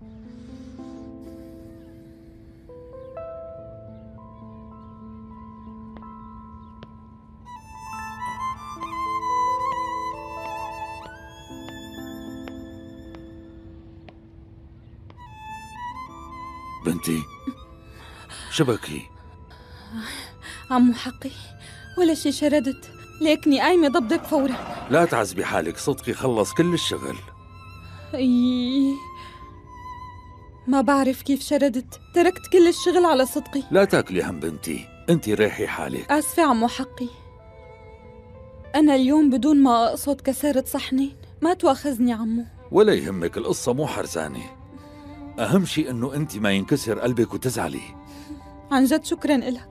بنتي شبكي؟ عمو حقي ولا شي، شردت ليكني قايمة ضبضب فورا. لا تعذبي حالك، صدقي خلص كل الشغل. اي ما بعرف كيف شردت، تركت كل الشغل على صدقي. لا تاكلي هم بنتي، انتي ريحي حالك. آسفة عمو حقي، أنا اليوم بدون ما أقصد كسرت صحنين، ما تواخذني عمو. ولا يهمك، القصة مو حرزانة، أهم شيء إنه أنت ما ينكسر قلبك وتزعلي. عن جد شكراً إلك.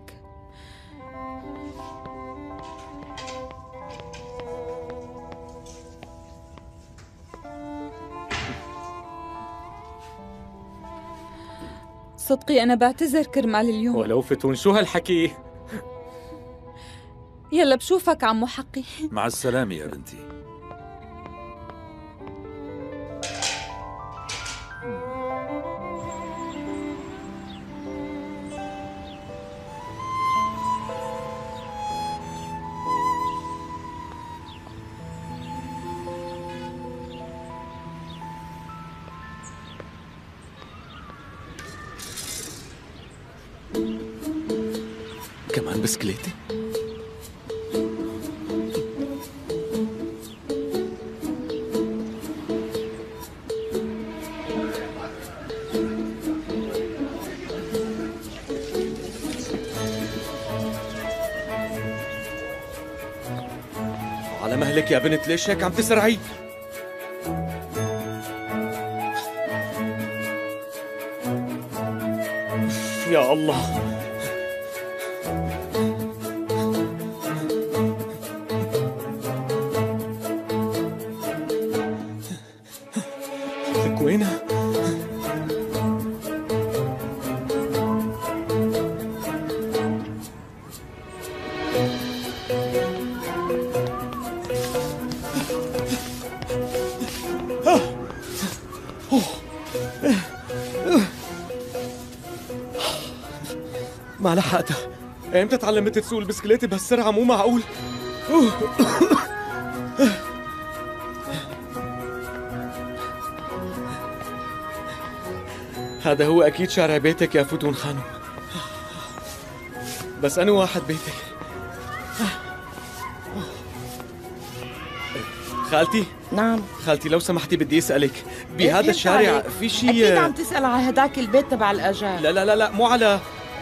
صدقي أنا بعتذر كرمال اليوم. ولو فتون شو هالحكي؟ يلا بشوفك عمو حقي. مع السلامة يا بنتي. كمان بسكليتي؟ على مهلك يا بنت، ليش هيك عم تسرعي؟ يا الله، لك وينها؟ ما لحقتها. امتى تعلمت تسوق البسكليتة بهالسرعة؟ مو معقول. هذا هو أكيد شارع بيتك يا فتون خانم، بس أنا واحد بيتك. خالتي؟ نعم خالتي لو سمحتي بدي أسألك، بهذا الشارع في شيء؟ أكيد عم تسأل على هداك البيت تبع الأجار. لا لا لا لا، مو على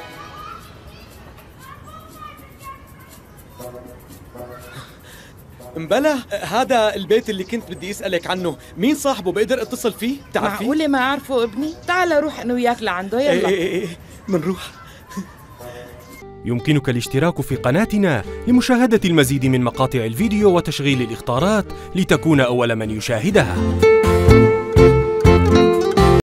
مبلا، هذا البيت اللي كنت بدي أسألك عنه، مين صاحبه؟ بقدر اتصل فيه؟ تعرفي؟ معقولة ما أعرفه ابني؟ تعال روح أنا وياك لعنده. يلا ايه منروح. يمكنك الاشتراك في قناتنا لمشاهدة المزيد من مقاطع الفيديو وتشغيل الإخطارات لتكون أول من يشاهدها.